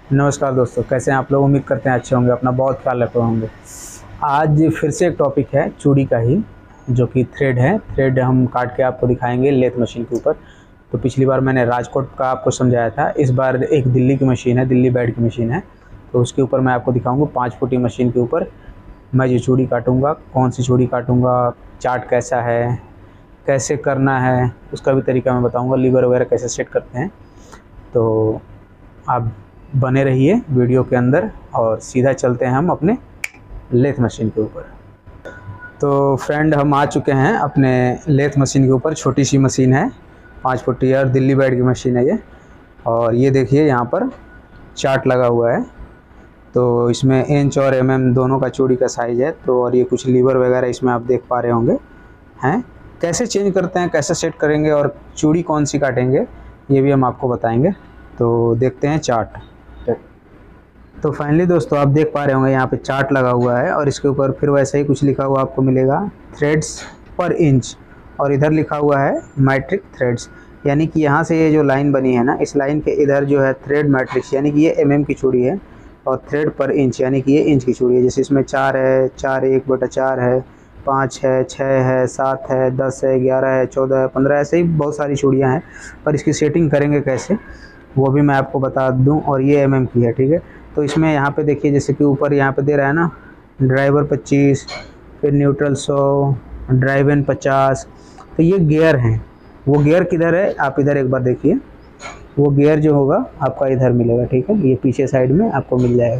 नमस्कार दोस्तों, कैसे हैं आप लोग। उम्मीद करते हैं अच्छे होंगे, अपना बहुत ख्याल रख रहे होंगे। आज फिर से एक टॉपिक है चूड़ी का ही, जो कि थ्रेड है। थ्रेड हम काट के आपको दिखाएंगे लेथ मशीन के ऊपर। तो पिछली बार मैंने राजकोट का आपको समझाया था, इस बार एक दिल्ली की मशीन है, दिल्ली बेड की मशीन है। तो उसके ऊपर मैं आपको दिखाऊंगा 5 फुटी मशीन के ऊपर मैं जो चूड़ी काटूँगा, कौन सी चूड़ी काटूँगा, चार्ट कैसा है, कैसे करना है, उसका भी तरीका मैं बताऊँगा, लीवर वगैरह कैसे सेट करते हैं। तो आप बने रहिए वीडियो के अंदर और सीधा चलते हैं हम अपने लेथ मशीन के ऊपर। तो फ्रेंड, हम आ चुके हैं अपने लेथ मशीन के ऊपर। छोटी सी मशीन है, 5 फुटी और दिल्ली बेड की मशीन है ये। और ये देखिए यहाँ पर चार्ट लगा हुआ है। तो इसमें इंच और mm दोनों का चूड़ी का साइज़ है। तो और ये कुछ लीवर वगैरह इसमें आप देख पा रहे होंगे हैं। कैसे चेंज करते हैं, कैसे सेट करेंगे और चूड़ी कौन सी काटेंगे, ये भी हम आपको बताएंगे। तो देखते हैं चार्ट। तो फाइनली दोस्तों, आप देख पा रहे होंगे यहाँ पे चार्ट लगा हुआ है और इसके ऊपर फिर वैसा ही कुछ लिखा हुआ आपको मिलेगा, थ्रेड्स पर इंच। और इधर लिखा हुआ है मैट्रिक थ्रेड्स, यानी कि यहाँ से ये जो लाइन बनी है ना, इस लाइन के इधर जो है थ्रेड मैट्रिक्स, यानी कि ये mm की चूड़ी है। और थ्रेड पर इंच, यानी कि ये इंच की चूड़ी है। जैसे इसमें 4 है, 4 1/4 है, 5 है, 6 है, 7 है, 10 है, 11 है, 14 है, 15, ऐसे ही बहुत सारी चूड़ियाँ हैं। पर इसकी सेटिंग करेंगे कैसे, वो भी मैं आपको बता दूं। और ये mm की है, ठीक है। तो इसमें यहाँ पे देखिए, जैसे कि ऊपर यहाँ पे दे रहा है ना, ड्राइवर 25, फिर न्यूट्रल 100, ड्राइव इन 50। तो ये गियर हैं। वो गियर किधर है, आप इधर एक बार देखिए। वो गियर जो होगा आपका इधर मिलेगा, ठीक है। ये पीछे साइड में आपको मिल जाएगा।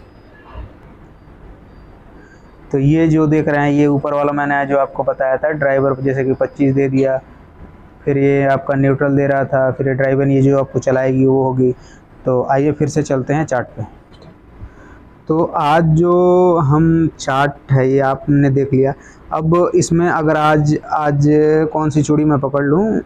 तो ये जो देख रहे हैं, ये ऊपर वाला मैंने जो आपको बताया था, ड्राइवर जैसे कि 25 दे दिया, फिर ये आपका न्यूट्रल दे रहा था, फिर ये ड्राइवर ये जो आपको चलाएगी वो होगी। तो आइए फिर से चलते हैं चार्ट पे। तो आज जो हम चार्ट है ये आपने देख लिया। अब इसमें अगर आज कौन सी चूड़ी मैं पकड़ लूँ,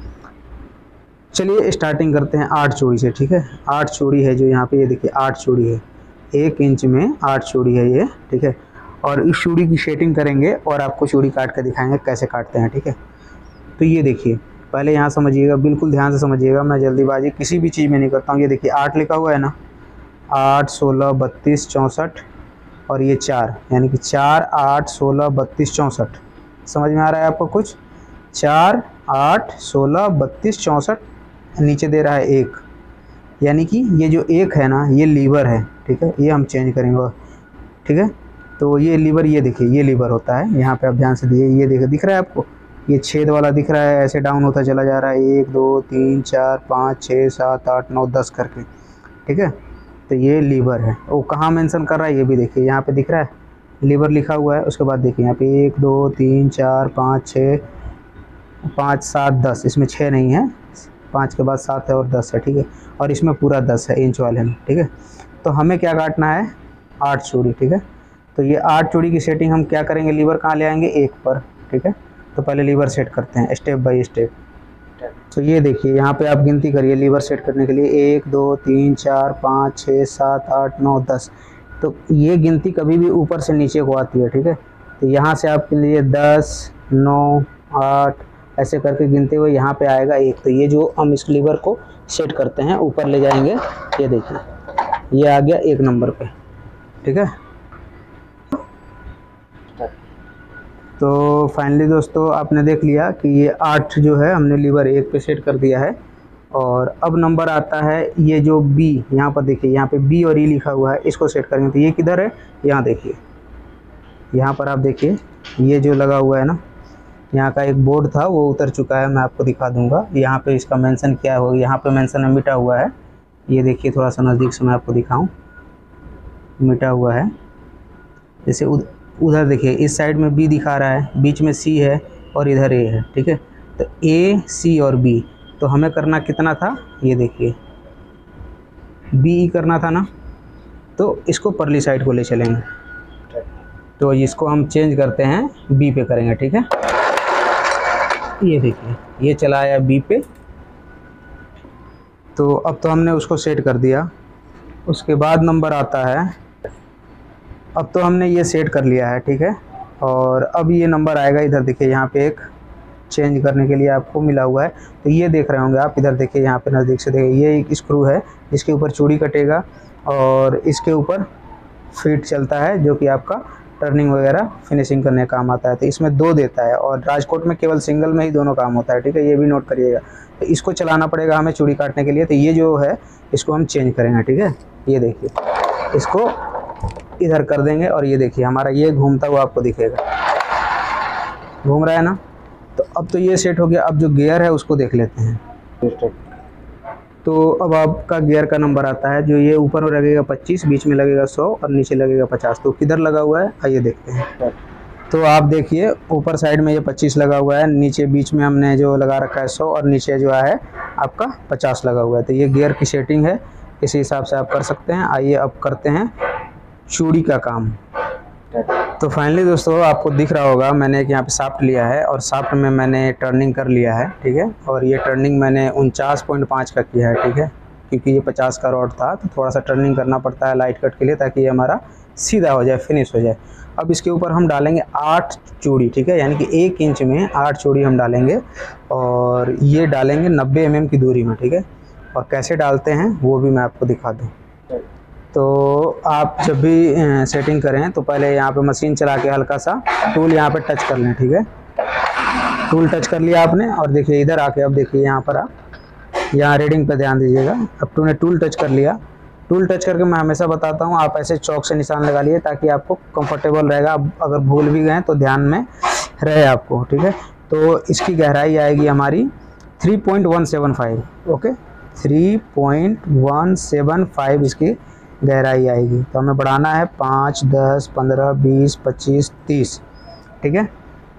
चलिए स्टार्टिंग करते हैं 8 चूड़ी से, ठीक है। 8 चूड़ी है जो यहाँ पे, ये देखिए 8 चूड़ी है, 1 इंच में 8 चूड़ी है ये, ठीक है। और इस चूड़ी की शेडिंग करेंगे और आपको चूड़ी काट कर दिखाएंगे कैसे काटते हैं, ठीक है। तो ये देखिए, पहले यहाँ समझिएगा, बिल्कुल ध्यान से समझिएगा, मैं जल्दीबाजी किसी भी चीज़ में नहीं करता हूँ। ये देखिए 8 लिखा हुआ है ना, 8 16 32 64 और ये 4, यानी कि 4 8 16 32 64। समझ में आ रहा है आपको कुछ? 4 8 16 32 64, नीचे दे रहा है 1, यानी कि ये जो 1 है ना, ये लीवर है, ठीक है। ये हम चेंज करेंगे, ठीक है। तो ये लीवर, ये देखिए ये लीवर होता है। यहाँ पे आप ध्यान से दिए, ये देखिए दिख रहा है आपको, ये छेद वाला दिख रहा है, ऐसे डाउन होता चला जा रहा है, 1 2 3 4 5 6 7 8 9 10 करके, ठीक है। तो ये लीवर है। वो कहाँ मेंशन कर रहा है ये भी देखिए, यहाँ पे दिख रहा है लीवर लिखा हुआ है। उसके बाद देखिए यहाँ पे 1 2 3 4 5 6 5 7 10, इसमें 6 नहीं है, 5 के बाद 7 है और 10 है, ठीक है। और इसमें पूरा 10 है इंच वाले में, ठीक है। तो हमें क्या काटना है, 8 चूड़ी, ठीक है। तो ये 8 चूड़ी की सेटिंग हम क्या करेंगे, लीवर कहाँ ले आएंगे, 1 पर, ठीक है। तो पहले लीवर सेट करते हैं स्टेप बाय स्टेप। तो ये देखिए यहाँ पे आप गिनती करिए लीवर सेट करने के लिए, 1 2 3 4 5 6 7 8 9 10। तो ये गिनती कभी भी ऊपर से नीचे को आती है, ठीक है। तो यहाँ से आप गिन लीजिए 10 9 8, ऐसे करके गिनते हुए यहाँ पे आएगा 1। तो ये जो हम इस लीवर को सेट करते हैं ऊपर ले जाएंगे, ये देखिए ये आ गया 1 नंबर पे, ठीक है। तो फाइनली दोस्तों, आपने देख लिया कि ये 8 जो है हमने लीवर 1 पे सेट कर दिया है। और अब नंबर आता है ये जो B, यहाँ पर देखिए, यहाँ पे B और E लिखा हुआ है, इसको सेट करेंगे। तो ये किधर है, यहाँ देखिए, यहाँ पर आप देखिए ये जो लगा हुआ है ना, यहाँ का एक बोर्ड था वो उतर चुका है, मैं आपको दिखा दूंगा। यहाँ पे इसका मेंशन क्या हो, यहाँ पे मेंशन है मिटा हुआ है। ये देखिए थोड़ा सा नज़दीक से मैं आपको दिखाऊँ, मिटा हुआ है। जैसे उधर देखिए इस साइड में B दिखा रहा है, बीच में C है और इधर A है, ठीक है। तो A C और B, तो हमें करना कितना था, ये देखिए BE करना था ना। तो इसको परली साइड को ले चलेंगे, तो इसको हम चेंज करते हैं B पे करेंगे, ठीक है। ये देखिए ये चला आया B पे। तो अब तो हमने उसको सेट कर दिया। उसके बाद नंबर आता है, अब तो हमने ये सेट कर लिया है, ठीक है। और अब ये नंबर आएगा, इधर देखिए यहाँ पे एक चेंज करने के लिए आपको मिला हुआ है। तो ये देख रहे होंगे आप, इधर देखिए, यहाँ पे नज़दीक से देखिए, ये एक स्क्रू है जिसके ऊपर चूड़ी कटेगा और इसके ऊपर फीट चलता है जो कि आपका टर्निंग वगैरह फिनिशिंग करने का काम आता है। तो इसमें 2 देता है और राजकोट में केवल सिंगल में ही दोनों काम होता है, ठीक है, ये भी नोट करिएगा। तो इसको चलाना पड़ेगा हमें चूड़ी काटने के लिए। तो ये जो है इसको हम चेंज करेंगे, ठीक है। ये देखिए, इसको इधर कर देंगे और ये देखिए हमारा ये घूमता हुआ आपको दिखेगा, घूम रहा है ना। तो अब तो ये सेट हो गया। अब जो गियर है उसको देख लेते हैं। तो अब आपका गियर का नंबर आता है, जो ये ऊपर में लगेगा 25, बीच में लगेगा 100 और नीचे लगेगा 50। तो किधर लगा हुआ है आइए देखते हैं। तो आप देखिए ऊपर साइड में ये 25 लगा हुआ है, नीचे बीच में हमने जो लगा रखा है 100 और नीचे जो है आपका 50 लगा हुआ है। तो ये गियर की सेटिंग है, इसी हिसाब से आप कर सकते हैं। आइए अब करते हैं चूड़ी का काम। तो फाइनली दोस्तों आपको दिख रहा होगा, मैंने एक यहाँ पे शाफ्ट लिया है और शाफ्ट में मैंने टर्निंग कर लिया है, ठीक है। और ये टर्निंग मैंने 49.5 का किया है, ठीक है, क्योंकि ये 50 का रॉड था तो थोड़ा सा टर्निंग करना पड़ता है लाइट कट के लिए, ताकि ये हमारा सीधा हो जाए, फिनिश हो जाए। अब इसके ऊपर हम डालेंगे 8 चूड़ी, ठीक है, यानी कि 1 इंच में 8 चूड़ी हम डालेंगे और ये डालेंगे 90 mm की दूरी में, ठीक है। और कैसे डालते हैं वो भी मैं आपको दिखा दूँ। तो आप जब भी सेटिंग करें तो पहले यहाँ पे मशीन चला के हल्का सा टूल यहाँ पे टच कर लें, ठीक है। टूल टच कर लिया आपने और देखिए इधर आके अब देखिए यहाँ पर आप यहाँ रीडिंग पे ध्यान दीजिएगा। अब तूने टूल टच कर लिया, टूल टच करके मैं हमेशा बताता हूँ आप ऐसे चौक से निशान लगा लिए ताकि आपको कंफर्टेबल रहेगा। अब अगर भूल भी गए तो ध्यान में रहे आपको, ठीक है। तो इसकी गहराई आएगी हमारी 3.175, ओके, 3.175 इसकी गहराई आएगी। तो हमें बढ़ाना है 5, 10, 15, 20, 25, 30, ठीक है।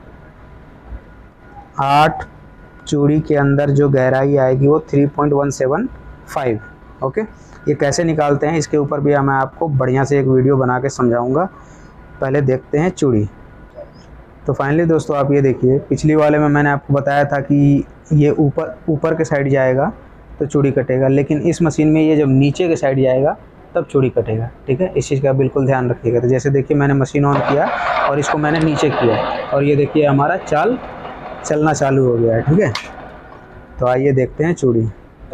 8 चूड़ी के अंदर जो गहराई आएगी वो 3.175, ओके। ये कैसे निकालते हैं इसके ऊपर भी मैं आपको बढ़िया से एक वीडियो बना के समझाऊंगा। पहले देखते हैं चूड़ी। तो फाइनली दोस्तों आप ये देखिए, पिछली वाले में मैंने आपको बताया था कि ये ऊपर के साइड जाएगा तो चूड़ी कटेगा, लेकिन इस मशीन में ये जब नीचे के साइड जाएगा तब चूड़ी कटेगा, ठीक है। इस चीज़ का बिल्कुल ध्यान रखिएगा। तो जैसे देखिए मैंने मशीन ऑन किया और इसको मैंने नीचे किया और ये देखिए हमारा चाल चलना चालू हो गया है, ठीक है। तो आइए देखते हैं चूड़ी।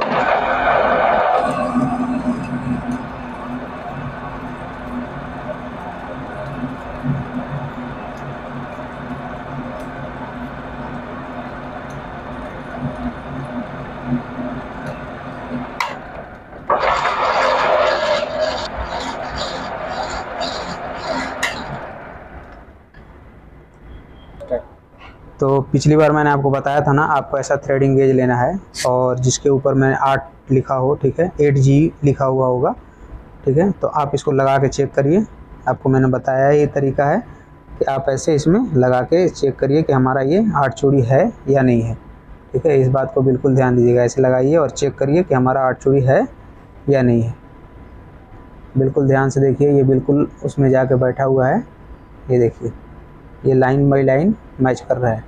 तो पिछली बार मैंने आपको बताया था ना, आपको ऐसा थ्रेडिंग गेज लेना है और जिसके ऊपर मैंने 8 लिखा हो, ठीक है, 8G लिखा हुआ होगा, ठीक है। तो आप इसको लगा के चेक करिए। आपको मैंने बताया ये तरीका है कि आप ऐसे इसमें लगा के चेक करिए कि हमारा ये 8 चूड़ी है या नहीं है, ठीक है। इस बात को बिल्कुल ध्यान दीजिएगा, ऐसे लगाइए और चेक करिए कि हमारा 8 चूड़ी है या नहीं है। बिल्कुल ध्यान से देखिए, ये बिल्कुल उसमें जाके बैठा हुआ है। ये देखिए ये लाइन बाई लाइन मैच कर रहा है।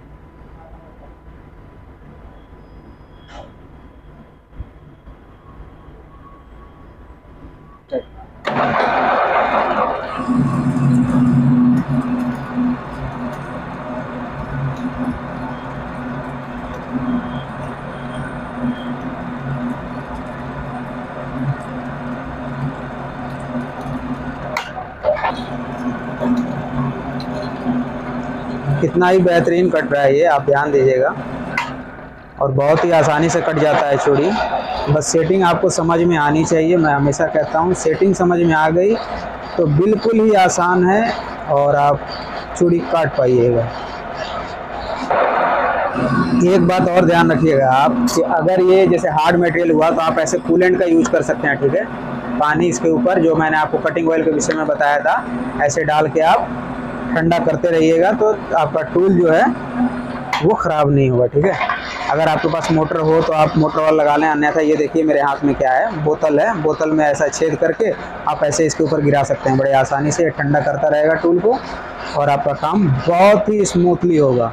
कितना ही बेहतरीन कट रहा है ये, आप ध्यान दीजिएगा। और बहुत ही आसानी से कट जाता है चूड़ी। बस सेटिंग आपको समझ में आनी चाहिए। मैं हमेशा कहता हूँ सेटिंग समझ में आ गई तो बिल्कुल ही आसान है और आप चूड़ी काट पाइएगा। एक बात और ध्यान रखिएगा आप कि अगर ये जैसे हार्ड मटेरियल हुआ तो आप ऐसे कूलेंट का यूज कर सकते हैं, ठीक है। पानी इसके ऊपर जो मैंने आपको कटिंग ऑयल के विषय में बताया था, ऐसे डाल के आप ठंडा करते रहिएगा तो आपका टूल जो है वो ख़राब नहीं होगा, ठीक है। अगर आपके पास मोटर हो तो आप मोटर वाला लगा लें, अन्यथा ये देखिए मेरे हाथ में क्या है, बोतल है। बोतल में ऐसा छेद करके आप ऐसे इसके ऊपर गिरा सकते हैं बड़े आसानी से। ठंडा करता रहेगा टूल को और आपका काम बहुत ही स्मूथली होगा।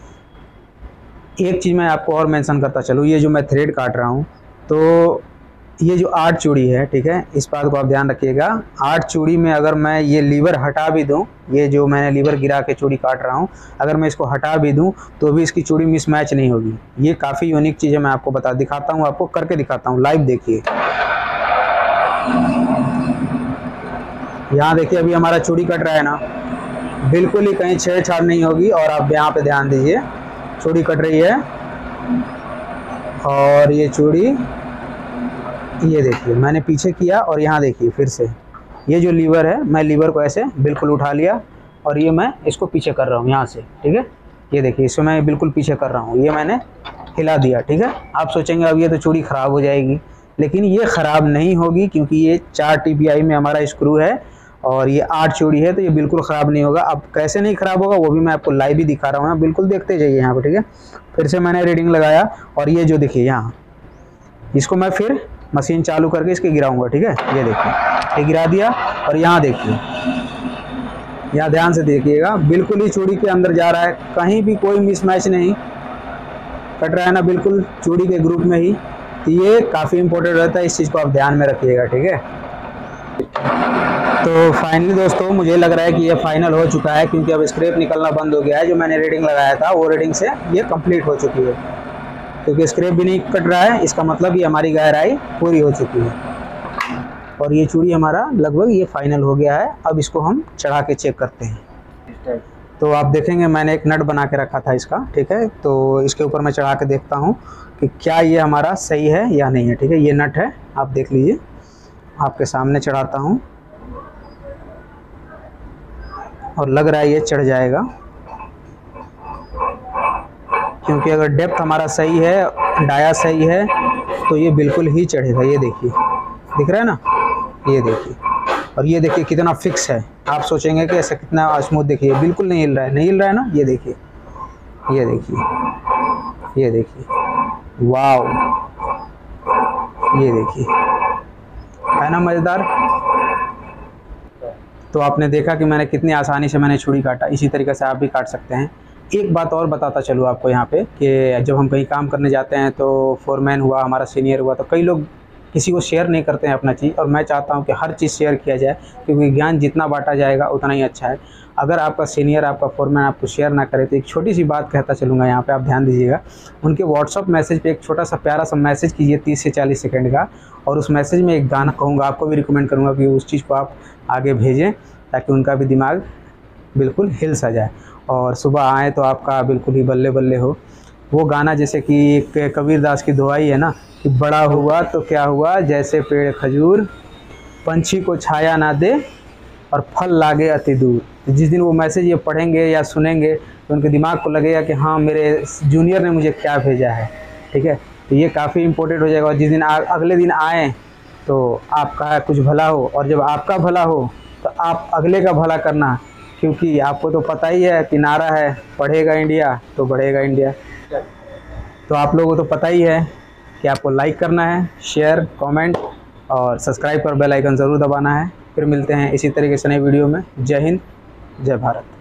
एक चीज़ मैं आपको और मेंशन करता चलूँ, ये जो मैं थ्रेड काट रहा हूँ तो ये जो 8 चूड़ी है, ठीक है, इस बात को आप ध्यान रखिएगा। 8 चूड़ी में अगर मैं ये लीवर हटा भी दूं, ये जो मैंने लीवर गिरा के चूड़ी काट रहा हूं, अगर मैं इसको हटा भी दूं तो भी इसकी चूड़ी मिसमैच नहीं होगी। ये काफ़ी यूनिक चीज़ है, मैं आपको दिखाता हूँ, आपको करके दिखाता हूँ, लाइव देखिए। यहाँ देखिए अभी हमारा चूड़ी कट रहा है ना, बिल्कुल ही कहीं छेड़छाड़ नहीं होगी। और आप यहाँ पे ध्यान दीजिए, चूड़ी कट रही है और ये चूड़ी, ये देखिए मैंने पीछे किया और यहाँ देखिए फिर से ये जो लीवर है, मैं लीवर को ऐसे बिल्कुल उठा लिया और ये मैं इसको पीछे कर रहा हूँ यहाँ से, ठीक है। ये देखिए इसको मैं बिल्कुल पीछे कर रहा हूँ, ये मैंने हिला दिया, ठीक है। आप सोचेंगे अब ये तो चूड़ी ख़राब हो जाएगी, लेकिन ये ख़राब नहीं होगी क्योंकि ये 4 TPI में हमारा स्क्रू है और ये 8 चूड़ी है, तो ये बिल्कुल ख़राब नहीं होगा। अब कैसे नहीं ख़राब होगा वो भी मैं आपको लाइव ही दिखा रहा हूँ, बिल्कुल देखते जाइए यहाँ पर, ठीक है। फिर से मैंने रीडिंग लगाया और ये जो देखिए यहाँ, इसको मैं फिर मशीन चालू करके इसके गिराऊंगा, ठीक है। ये देखिए ये गिरा दिया और यहाँ देखिए, यहाँ ध्यान से देखिएगा, बिल्कुल ही चूड़ी के अंदर जा रहा है, कहीं भी कोई मिसमैच नहीं, कट रहा है ना बिल्कुल चूड़ी के ग्रुप में ही। तो ये काफ़ी इंपॉर्टेंट रहता है, इस चीज़ को आप ध्यान में रखिएगा, ठीक है। तो फाइनली दोस्तों मुझे लग रहा है कि ये फाइनल हो चुका है, क्योंकि अब स्क्रैप निकलना बंद हो गया है। जो मैंने रीडिंग लगाया था वो रीडिंग से ये कंप्लीट हो चुकी है, क्योंकि स्क्रैप भी नहीं कट रहा है, इसका मतलब ये हमारी गहराई पूरी हो चुकी है। और ये चूड़ी हमारा लगभग ये फाइनल हो गया है। अब इसको हम चढ़ा के चेक करते हैं। तो आप देखेंगे मैंने एक नट बना के रखा था इसका, ठीक है। तो इसके ऊपर मैं चढ़ा के देखता हूँ कि क्या ये हमारा सही है या नहीं है, ठीक है। ये नट है, आप देख लीजिए, आपके सामने चढ़ाता हूँ और लग रहा है ये चढ़ जाएगा, क्योंकि अगर डेप्थ हमारा सही है, डाया सही है, तो ये बिल्कुल ही चढ़ेगा। ये देखिए दिख रहा है ना, ये देखिए, और ये देखिए कितना फिक्स है। आप सोचेंगे कि ऐसा कितना स्मूथ, देखिए बिल्कुल नहीं हिल रहा है, नहीं हिल रहा है ना, ये देखिए, ये देखिए, ये देखिए, वाओ, ये देखिए, है ना मज़ेदार। तो आपने देखा कि मैंने कितनी आसानी से मैंने चूड़ी काटा, इसी तरीके से आप भी काट सकते हैं। एक बात और बताता चलूँ आपको यहाँ पे कि जब हम कहीं काम करने जाते हैं तो फोरमैन हुआ, हमारा सीनियर हुआ, तो कई लोग किसी को शेयर नहीं करते हैं अपना चीज़, और मैं चाहता हूँ कि हर चीज़ शेयर किया जाए, क्योंकि ज्ञान जितना बांटा जाएगा उतना ही अच्छा है। अगर आपका सीनियर, आपका फोरमैन आपको शेयर ना करे, तो एक छोटी सी बात कहता चलूँगा यहाँ पे, आप ध्यान दीजिएगा। उनके व्हाट्सअप मैसेज पे एक छोटा सा प्यारा सा मैसेज कीजिए 30 से 40 सेकंड का, और उस मैसेज में एक गाना कहूँगा, आपको भी रिकमेंड करूँगा कि उस चीज़ को आप आगे भेजें, ताकि उनका भी दिमाग बिल्कुल हिल सा जाए और सुबह आए तो आपका बिल्कुल ही बल्ले बल्ले हो। वो गाना जैसे कि एक कबीरदास की दुआई है ना, कि बड़ा हुआ तो क्या हुआ, जैसे पेड़ खजूर, पंछी को छाया ना दे और फल लागे अति दूर। जिस दिन वो मैसेज ये पढ़ेंगे या सुनेंगे तो उनके दिमाग को लगेगा कि हाँ मेरे जूनियर ने मुझे क्या भेजा है, ठीक है। तो ये काफ़ी इंपॉर्टेंट हो जाएगा। और जिस दिन अगले दिन आए तो आपका कुछ भला हो, और जब आपका भला हो तो आप अगले का भला करना, क्योंकि आपको तो पता ही है कि नारा है, पढ़ेगा इंडिया तो बढ़ेगा इंडिया। तो आप लोगों को तो पता ही है कि आपको लाइक करना है, शेयर, कमेंट और सब्सक्राइब पर बेल आइकन ज़रूर दबाना है। फिर मिलते हैं इसी तरीके से नए वीडियो में। जय हिंद, जय भारत।